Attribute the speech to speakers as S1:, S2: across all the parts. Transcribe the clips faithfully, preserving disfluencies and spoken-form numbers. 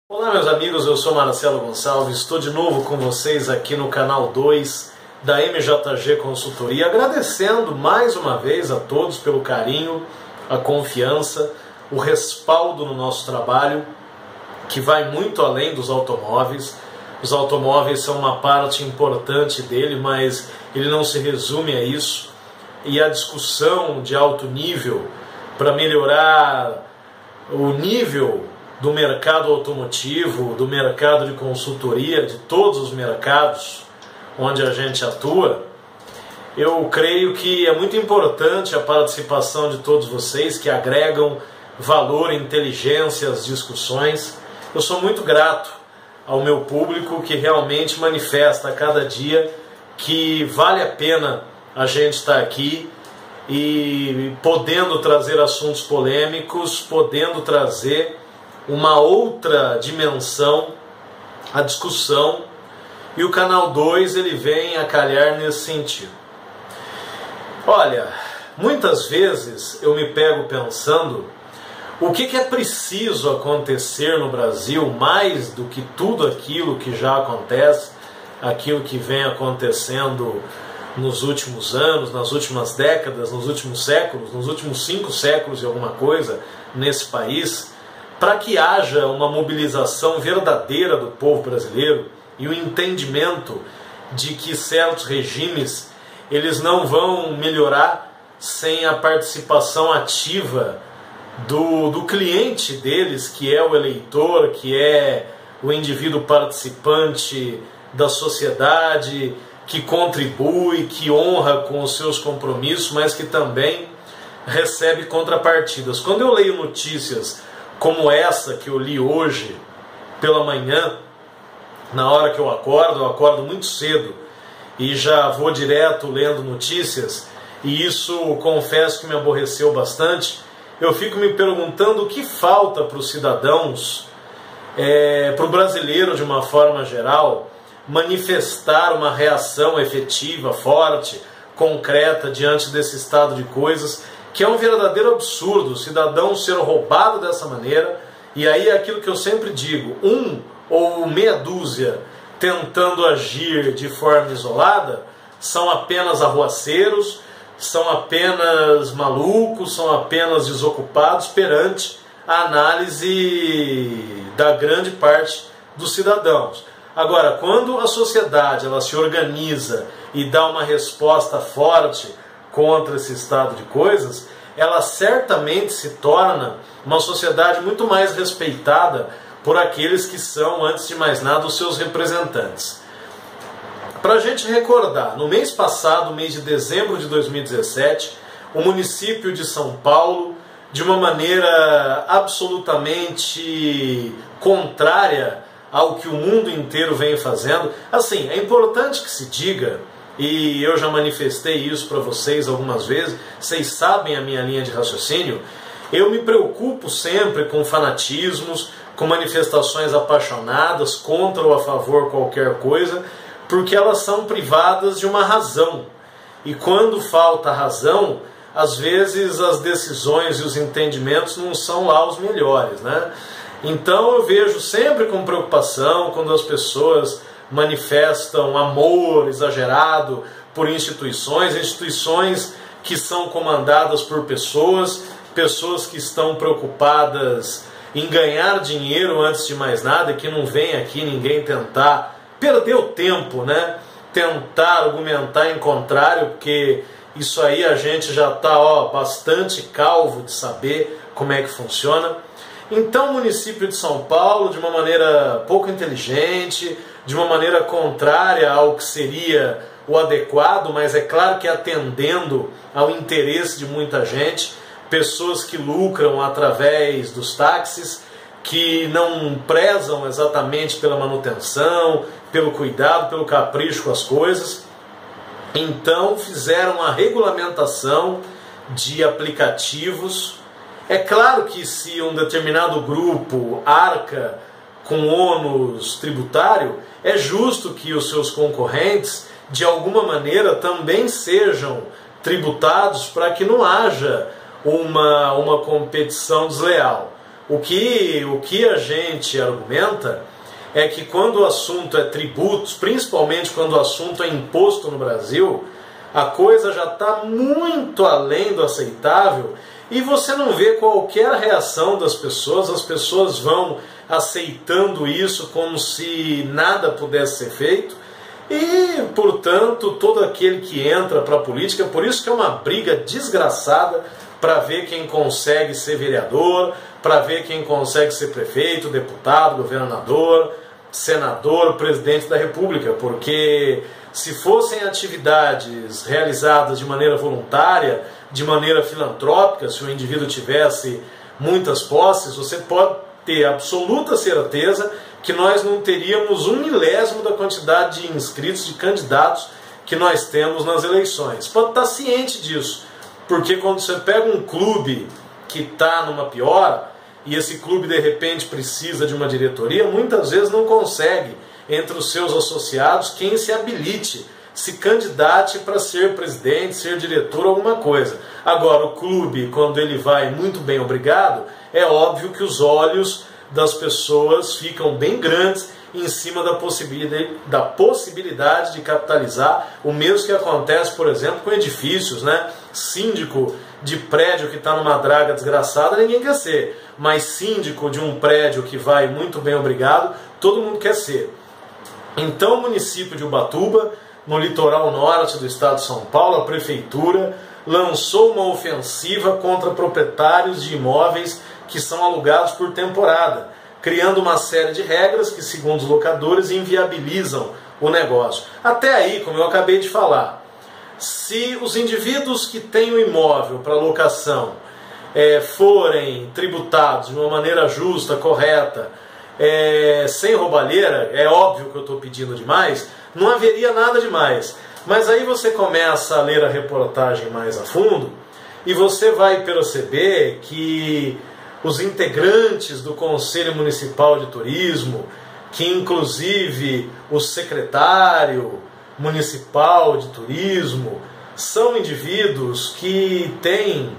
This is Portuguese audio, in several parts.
S1: Olá meus amigos, eu sou Marcelo Gonçalves, estou de novo com vocês aqui no canal dois da M J G Consultoria, agradecendo mais uma vez a todos pelo carinho, a confiança, o respaldo no nosso trabalho, que vai muito além dos automóveis. Os automóveis são uma parte importante dele, mas ele não se resume a isso, e a discussão de alto nível para melhorar o nível do mercado automotivo, do mercado de consultoria, de todos os mercados onde a gente atua, eu creio que é muito importante a participação de todos vocês que agregam valor, inteligência às discussões. Eu sou muito grato ao meu público que realmente manifesta a cada dia que vale a pena a gente estar aqui e podendo trazer assuntos polêmicos, podendo trazer uma outra dimensão à discussão, e o canal dois ele vem a calhar nesse sentido. Olha, muitas vezes eu me pego pensando o que, que é preciso acontecer no Brasil mais do que tudo aquilo que já acontece, aquilo que vem acontecendo nos últimos anos, nas últimas décadas, nos últimos séculos, nos últimos cinco séculos e alguma coisa nesse país, para que haja uma mobilização verdadeira do povo brasileiro e o entendimento de que certos regimes eles não vão melhorar sem a participação ativa do, do cliente deles, que é o eleitor, que é o indivíduo participante da sociedade, que contribui, que honra com os seus compromissos, mas que também recebe contrapartidas. Quando eu leio notícias como essa que eu li hoje pela manhã, na hora que eu acordo, eu acordo muito cedo e já vou direto lendo notícias, e isso, confesso que me aborreceu bastante. Eu fico me perguntando o que falta para os cidadãos, é, para o brasileiro de uma forma geral, manifestar uma reação efetiva, forte, concreta diante desse estado de coisas, que é um verdadeiro absurdo o cidadão ser roubado dessa maneira. E aí é aquilo que eu sempre digo, um ou meia dúzia tentando agir de forma isolada são apenas arruaceiros, são apenas malucos, são apenas desocupados perante a análise da grande parte dos cidadãos. Agora, quando a sociedade ela se organiza e dá uma resposta forte contra esse estado de coisas, ela certamente se torna uma sociedade muito mais respeitada por aqueles que são, antes de mais nada, os seus representantes. Para a gente recordar, no mês passado, mês de dezembro de dois mil e dezessete, o município de São Paulo, de uma maneira absolutamente contrária ao que o mundo inteiro vem fazendo, assim, é importante que se diga, e eu já manifestei isso para vocês algumas vezes, vocês sabem a minha linha de raciocínio, eu me preocupo sempre com fanatismos, com manifestações apaixonadas, contra ou a favor qualquer coisa, porque elas são privadas de uma razão. E quando falta razão, às vezes as decisões e os entendimentos não são lá os melhores, né? Então eu vejo sempre com preocupação quando as pessoas manifestam amor exagerado por instituições, instituições que são comandadas por pessoas, pessoas que estão preocupadas em ganhar dinheiro antes de mais nada, que não vem aqui ninguém tentar perder o tempo, né? Tentar argumentar em contrário, porque isso aí a gente já está ó, bastante calvo de saber como é que funciona. Então o município de São Paulo, de uma maneira pouco inteligente, de uma maneira contrária ao que seria o adequado, mas é claro que atendendo ao interesse de muita gente, pessoas que lucram através dos táxis, que não prezam exatamente pela manutenção, pelo cuidado, pelo capricho com as coisas. Então fizeram a regulamentação de aplicativos. É claro que se um determinado grupo arca com ônus tributário, é justo que os seus concorrentes, de alguma maneira, também sejam tributados para que não haja uma, uma competição desleal. O que, o que a gente argumenta é que quando o assunto é tributos, principalmente quando o assunto é imposto no Brasil, a coisa já está muito além do aceitável e você não vê qualquer reação das pessoas, as pessoas vão aceitando isso como se nada pudesse ser feito e, portanto, todo aquele que entra para a política, por isso que é uma briga desgraçada para ver quem consegue ser vereador, para ver quem consegue ser prefeito, deputado, governador, senador, presidente da República, porque se fossem atividades realizadas de maneira voluntária, de maneira filantrópica, se o indivíduo tivesse muitas posses, você pode ter absoluta certeza que nós não teríamos um milésimo da quantidade de inscritos, de candidatos que nós temos nas eleições. Pode estar ciente disso, porque quando você pega um clube que está numa piora, e esse clube de repente precisa de uma diretoria, muitas vezes não consegue, entre os seus associados, quem se habilite, se candidate para ser presidente, ser diretor, alguma coisa. Agora, o clube, quando ele vai muito bem obrigado, é óbvio que os olhos das pessoas ficam bem grandes em cima da possibilidade, da possibilidade de capitalizar, o mesmo que acontece, por exemplo, com edifícios, né? Síndico de prédio que está numa draga desgraçada, ninguém quer ser, mas síndico de um prédio que vai muito bem obrigado, todo mundo quer ser. Então, o município de Ubatuba, no litoral norte do estado de São Paulo, a prefeitura lançou uma ofensiva contra proprietários de imóveis que são alugados por temporada, criando uma série de regras que, segundo os locadores, inviabilizam o negócio. Até aí, como eu acabei de falar, se os indivíduos que têm o imóvel para locação é, forem tributados de uma maneira justa, correta, é, sem roubalheira, é óbvio que eu estou pedindo demais, não haveria nada demais. Mas aí você começa a ler a reportagem mais a fundo e você vai perceber que os integrantes do Conselho Municipal de Turismo, que inclusive o secretário municipal de turismo, são indivíduos que têm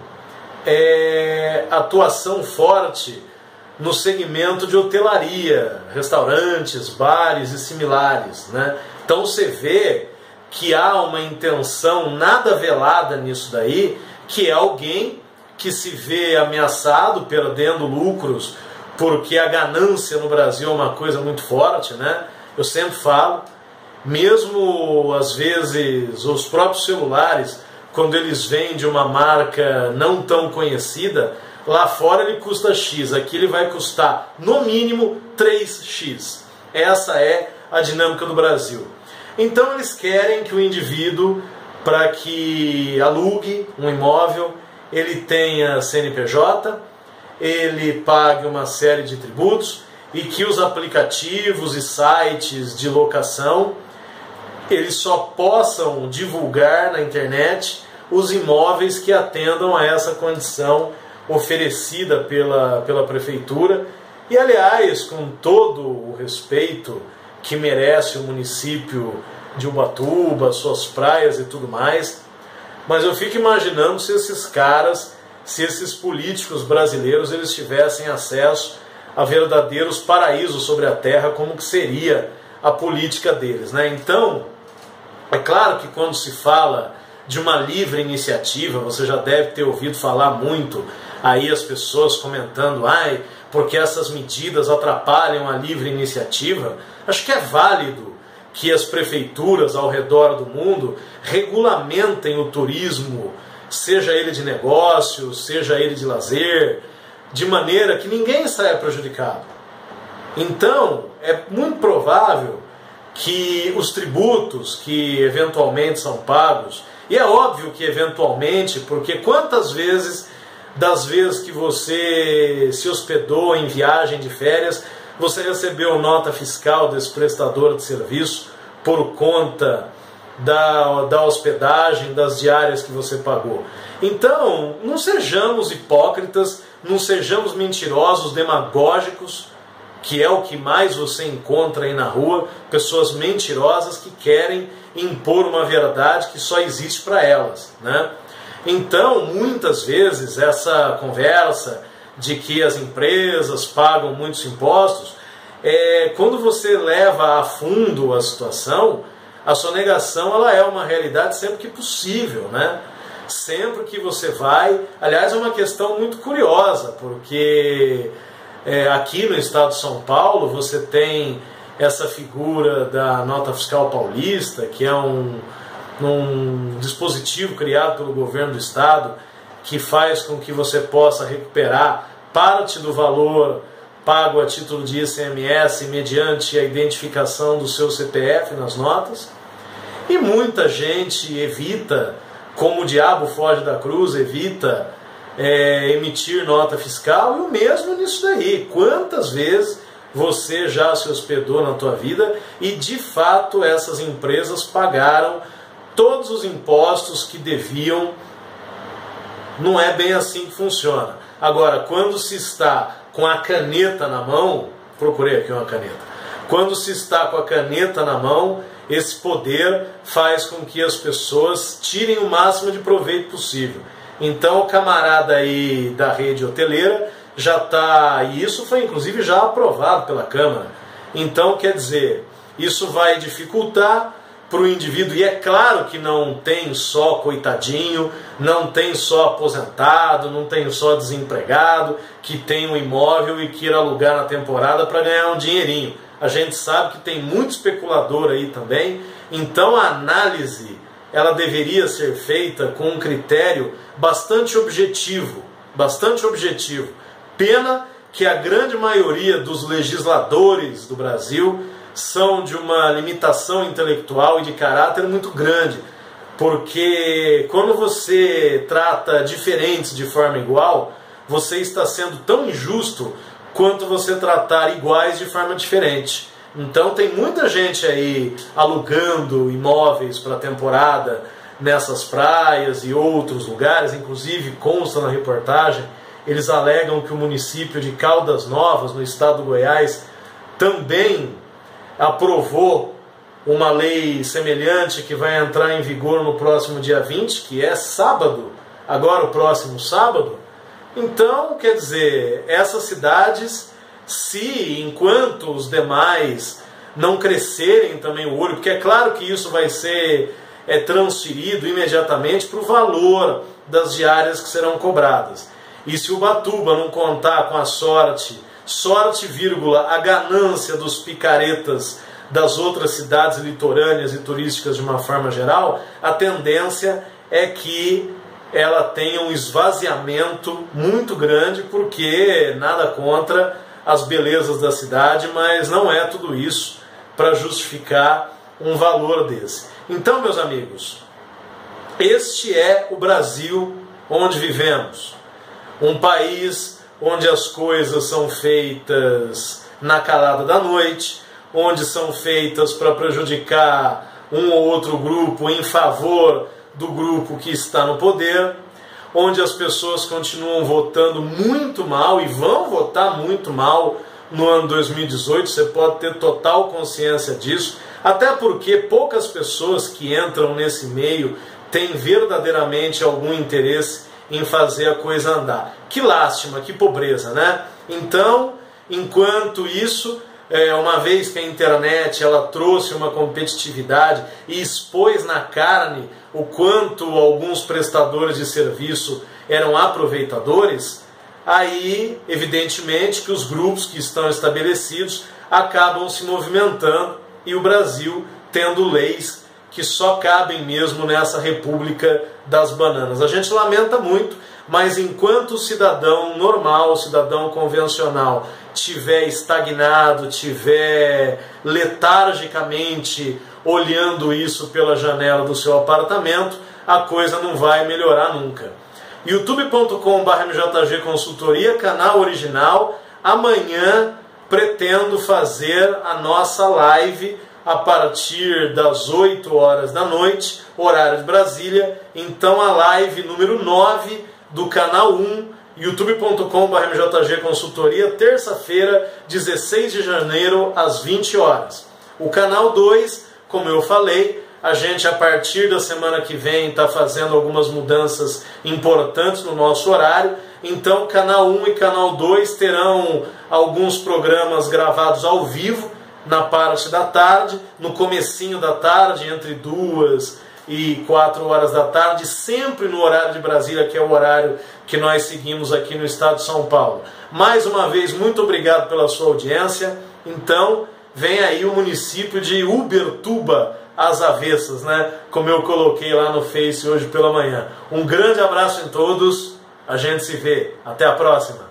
S1: é, atuação forte no segmento de hotelaria, restaurantes, bares e similares, né? Então você vê que há uma intenção nada velada nisso daí, que é alguém que se vê ameaçado, perdendo lucros, porque a ganância no Brasil é uma coisa muito forte, né? Eu sempre falo, mesmo às vezes os próprios celulares, quando eles vêm de uma marca não tão conhecida, lá fora ele custa X, aqui ele vai custar no mínimo três X. Essa é a dinâmica do Brasil. Então eles querem que o indivíduo, para que alugue um imóvel, ele tenha C N P J, ele pague uma série de tributos e que os aplicativos e sites de locação eles só possam divulgar na internet os imóveis que atendam a essa condição oferecida pela, pela prefeitura. E, aliás, com todo o respeito que merece o município de Ubatuba, suas praias e tudo mais, mas eu fico imaginando se esses caras, se esses políticos brasileiros, eles tivessem acesso a verdadeiros paraísos sobre a terra, como que seria a política deles, né? Então, é claro que quando se fala de uma livre iniciativa, você já deve ter ouvido falar muito aí as pessoas comentando, ai, porque essas medidas atrapalham a livre iniciativa. Acho que é válido que as prefeituras ao redor do mundo regulamentem o turismo, seja ele de negócio, seja ele de lazer, de maneira que ninguém saia prejudicado. Então, é muito provável que os tributos que eventualmente são pagos, e é óbvio que eventualmente, porque quantas vezes, das vezes que você se hospedou em viagem de férias, você recebeu nota fiscal desse prestador de serviço por conta da, da hospedagem, das diárias que você pagou. Então, não sejamos hipócritas, não sejamos mentirosos, demagógicos, que é o que mais você encontra aí na rua, pessoas mentirosas que querem impor uma verdade que só existe para elas, né? Então, muitas vezes, essa conversa de que as empresas pagam muitos impostos, é, quando você leva a fundo a situação, a sonegação ela é uma realidade sempre que possível, né? Sempre que você vai... Aliás, é uma questão muito curiosa, porque é, aqui no estado de São Paulo você tem essa figura da nota fiscal paulista, que é um, um dispositivo criado pelo governo do estado, que faz com que você possa recuperar parte do valor pago a título de I C M S mediante a identificação do seu C P F nas notas. E muita gente evita, como o diabo foge da cruz, evita é, emitir nota fiscal, e o mesmo nisso daí. Quantas vezes você já se hospedou na tua vida e de fato essas empresas pagaram todos os impostos que deviam? Não é bem assim que funciona. Agora, quando se está com a caneta na mão, procurei aqui uma caneta, quando se está com a caneta na mão, esse poder faz com que as pessoas tirem o máximo de proveito possível. Então o camarada aí da rede hoteleira já está, e isso foi inclusive já aprovado pela Câmara. Então, quer dizer, isso vai dificultar para o indivíduo, e é claro que não tem só coitadinho, não tem só aposentado, não tem só desempregado, que tem um imóvel e queira alugar na temporada para ganhar um dinheirinho. A gente sabe que tem muito especulador aí também, então a análise ela deveria ser feita com um critério bastante objetivo, bastante objetivo. Pena que a grande maioria dos legisladores do Brasil são de uma limitação intelectual e de caráter muito grande, porque quando você trata diferentes de forma igual, você está sendo tão injusto quanto você tratar iguais de forma diferente. Então tem muita gente aí alugando imóveis para temporada nessas praias e outros lugares, inclusive consta na reportagem, eles alegam que o município de Caldas Novas, no estado do Goiás, também aprovou uma lei semelhante que vai entrar em vigor no próximo dia vinte, que é sábado, agora o próximo sábado. Então, quer dizer, essas cidades, se enquanto os demais não crescerem também o olho, porque é claro que isso vai ser é, transferido imediatamente para o valor das diárias que serão cobradas. E se o Ubatuba não contar com a sorte, sorte, vírgula, a ganância dos picaretas das outras cidades litorâneas e turísticas de uma forma geral, a tendência é que ela tenha um esvaziamento muito grande, porque nada contra as belezas da cidade, mas não é tudo isso para justificar um valor desse. Então, meus amigos, este é o Brasil onde vivemos. Um país onde as coisas são feitas na calada da noite, onde são feitas para prejudicar um ou outro grupo em favor do grupo que está no poder, onde as pessoas continuam votando muito mal e vão votar muito mal no ano dois mil e dezoito, você pode ter total consciência disso, até porque poucas pessoas que entram nesse meio têm verdadeiramente algum interesse em fazer a coisa andar. Que lástima, que pobreza, né? Então, enquanto isso, é, uma vez que a internet ela trouxe uma competitividade e expôs na carne o quanto alguns prestadores de serviço eram aproveitadores, aí, evidentemente, que os grupos que estão estabelecidos acabam se movimentando e o Brasil tendo leis que só cabem mesmo nessa república das bananas. A gente lamenta muito, mas enquanto o cidadão normal, o cidadão convencional, tiver estagnado, tiver letargicamente olhando isso pela janela do seu apartamento, a coisa não vai melhorar nunca. youtube ponto com barra M J G Consultoria, canal original. Amanhã pretendo fazer a nossa live a partir das oito horas da noite, horário de Brasília. Então a live número nove do canal um, youtube ponto com barra M J G Consultoria, terça-feira, dezesseis de janeiro, às vinte horas. O canal dois, como eu falei, a gente a partir da semana que vem está fazendo algumas mudanças importantes no nosso horário. Então canal um e canal dois terão alguns programas gravados ao vivo na parte da tarde, no comecinho da tarde, entre duas e quatro horas da tarde, sempre no horário de Brasília, que é o horário que nós seguimos aqui no estado de São Paulo. Mais uma vez, muito obrigado pela sua audiência. Então, vem aí o município de Ubertuba às avessas, né? Como eu coloquei lá no Face hoje pela manhã. Um grande abraço em todos, a gente se vê. Até a próxima!